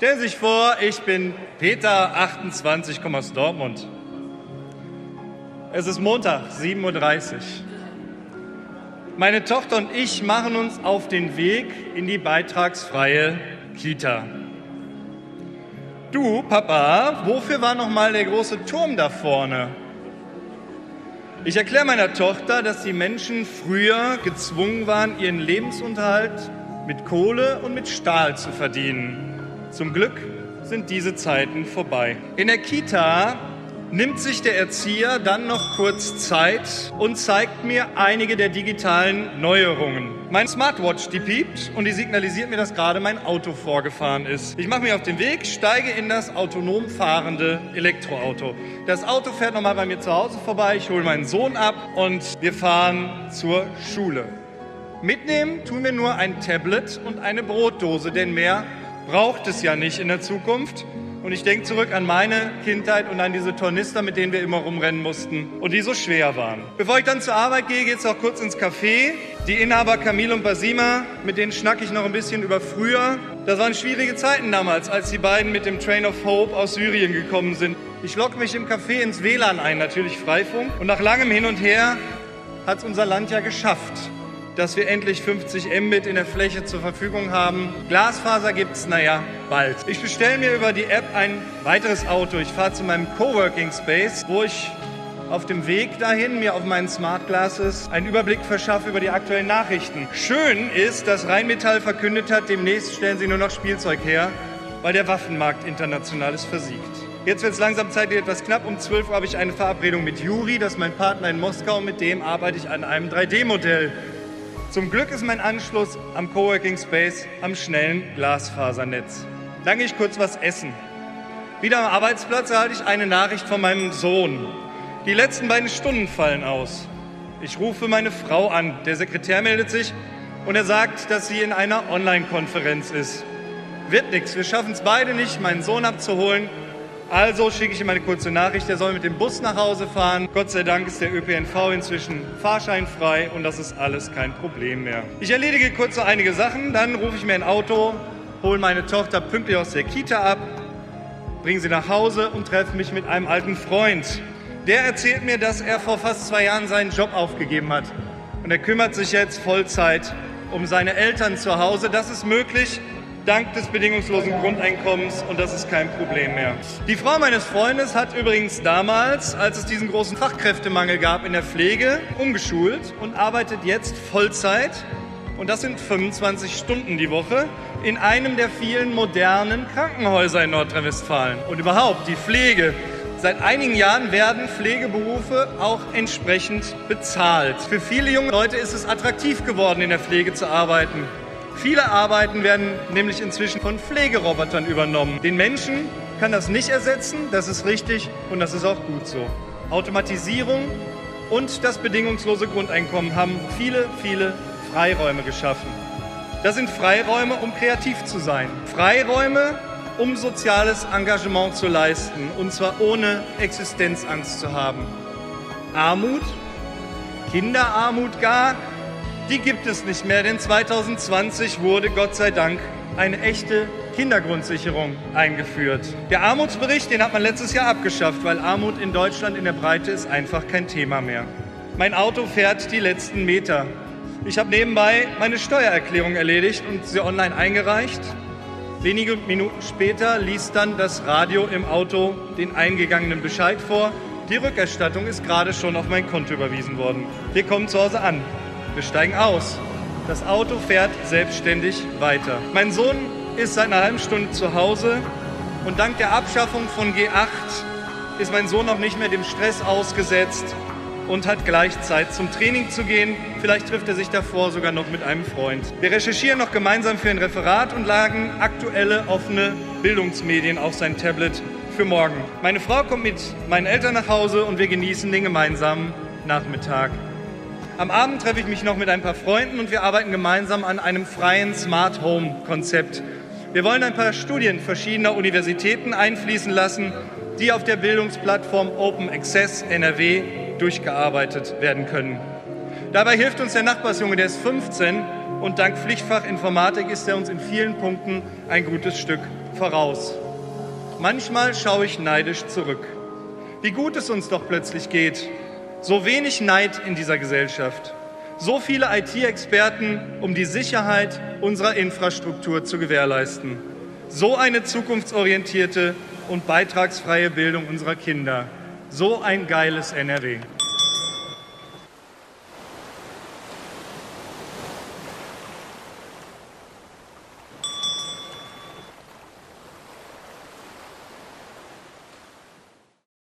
Stellen Sie sich vor, ich bin Peter, 28, komme aus Dortmund. Es ist Montag, 7:30 Uhr. Meine Tochter und ich machen uns auf den Weg in die beitragsfreie Kita. Du, Papa, wofür war nochmal der große Turm da vorne? Ich erkläre meiner Tochter, dass die Menschen früher gezwungen waren, ihren Lebensunterhalt mit Kohle und mit Stahl zu verdienen. Zum Glück sind diese Zeiten vorbei. In der Kita nimmt sich der Erzieher dann noch kurz Zeit und zeigt mir einige der digitalen Neuerungen. Meine Smartwatch, die piept und die signalisiert mir, dass gerade mein Auto vorgefahren ist. Ich mache mich auf den Weg, steige in das autonom fahrende Elektroauto. Das Auto fährt nochmal bei mir zu Hause vorbei, ich hole meinen Sohn ab und wir fahren zur Schule. Mitnehmen tun wir nur ein Tablet und eine Brotdose, denn mehr braucht es ja nicht in der Zukunft. Und ich denke zurück an meine Kindheit und an diese Tornister, mit denen wir immer rumrennen mussten und die so schwer waren. Bevor ich dann zur Arbeit gehe, geht es auch kurz ins Café. Die Inhaber Camille und Basima, mit denen schnacke ich noch ein bisschen über früher. Das waren schwierige Zeiten damals, als die beiden mit dem Train of Hope aus Syrien gekommen sind. Ich logge mich im Café ins WLAN ein, natürlich Freifunk. Und nach langem Hin und Her hat es unser Land ja geschafft, dass wir endlich 50 Mbit in der Fläche zur Verfügung haben. Glasfaser gibt's, bald. Ich bestelle mir über die App ein weiteres Auto. Ich fahre zu meinem Coworking Space, wo ich auf dem Weg dahin mir auf meinen Smart Glasses einen Überblick verschaffe über die aktuellen Nachrichten. Schön ist, dass Rheinmetall verkündet hat, demnächst stellen sie nur noch Spielzeug her, weil der Waffenmarkt international ist versiegt. Jetzt wird es langsam Zeit, etwas knapp. Um 12 Uhr habe ich eine Verabredung mit Juri, das ist mein Partner in Moskau, mit dem arbeite ich an einem 3D-Modell. Zum Glück ist mein Anschluss am Coworking Space am schnellen Glasfasernetz. Dann gehe ich kurz was essen. Wieder am Arbeitsplatz erhalte ich eine Nachricht von meinem Sohn. Die letzten beiden Stunden fallen aus. Ich rufe meine Frau an. Der Sekretär meldet sich und er sagt, dass sie in einer Online-Konferenz ist. Wird nichts, wir schaffen es beide nicht, meinen Sohn abzuholen. Also schicke ich ihm eine kurze Nachricht, er soll mit dem Bus nach Hause fahren. Gott sei Dank ist der ÖPNV inzwischen fahrscheinfrei und das ist alles kein Problem mehr. Ich erledige kurz noch einige Sachen, dann rufe ich mir ein Auto, hole meine Tochter pünktlich aus der Kita ab, bringe sie nach Hause und treffe mich mit einem alten Freund. Der erzählt mir, dass er vor fast 2 Jahren seinen Job aufgegeben hat. Und er kümmert sich jetzt Vollzeit um seine Eltern zu Hause. Das ist möglich dank des bedingungslosen Grundeinkommens und das ist kein Problem mehr. Die Frau meines Freundes hat übrigens damals, als es diesen großen Fachkräftemangel gab in der Pflege, umgeschult und arbeitet jetzt Vollzeit. Und das sind 25 Stunden die Woche in einem der vielen modernen Krankenhäuser in Nordrhein-Westfalen. Und überhaupt die Pflege. Seit einigen Jahren werden Pflegeberufe auch entsprechend bezahlt. Für viele junge Leute ist es attraktiv geworden, in der Pflege zu arbeiten. Viele Arbeiten werden nämlich inzwischen von Pflegerobotern übernommen. Den Menschen kann das nicht ersetzen, das ist richtig und das ist auch gut so. Automatisierung und das bedingungslose Grundeinkommen haben viele, viele Freiräume geschaffen. Das sind Freiräume, um kreativ zu sein. Freiräume, um soziales Engagement zu leisten, und zwar ohne Existenzangst zu haben. Armut, Kinderarmut gar, die gibt es nicht mehr, denn 2020 wurde Gott sei Dank eine echte Kindergrundsicherung eingeführt. Der Armutsbericht, den hat man letztes Jahr abgeschafft, weil Armut in Deutschland in der Breite ist einfach kein Thema mehr. Mein Auto fährt die letzten Meter. Ich habe nebenbei meine Steuererklärung erledigt und sie online eingereicht. Wenige Minuten später liest dann das Radio im Auto den eingegangenen Bescheid vor. Die Rückerstattung ist gerade schon auf mein Konto überwiesen worden. Wir kommen zu Hause an. Wir steigen aus. Das Auto fährt selbstständig weiter. Mein Sohn ist seit einer halben Stunde zu Hause und dank der Abschaffung von G8 ist mein Sohn noch nicht mehr dem Stress ausgesetzt und hat gleich Zeit zum Training zu gehen. Vielleicht trifft er sich davor sogar noch mit einem Freund. Wir recherchieren noch gemeinsam für ein Referat und laden aktuelle offene Bildungsmedien auf sein Tablet für morgen. Meine Frau kommt mit meinen Eltern nach Hause und wir genießen den gemeinsamen Nachmittag. Am Abend treffe ich mich noch mit ein paar Freunden und wir arbeiten gemeinsam an einem freien Smart Home Konzept. Wir wollen ein paar Studien verschiedener Universitäten einfließen lassen, die auf der Bildungsplattform Open Access NRW durchgearbeitet werden können. Dabei hilft uns der Nachbarsjunge, der ist 15 und dank Pflichtfach Informatik ist er uns in vielen Punkten ein gutes Stück voraus. Manchmal schaue ich neidisch zurück. Wie gut es uns doch plötzlich geht. So wenig Neid in dieser Gesellschaft. So viele IT-Experten, um die Sicherheit unserer Infrastruktur zu gewährleisten. So eine zukunftsorientierte und beitragsfreie Bildung unserer Kinder. So ein geiles NRW.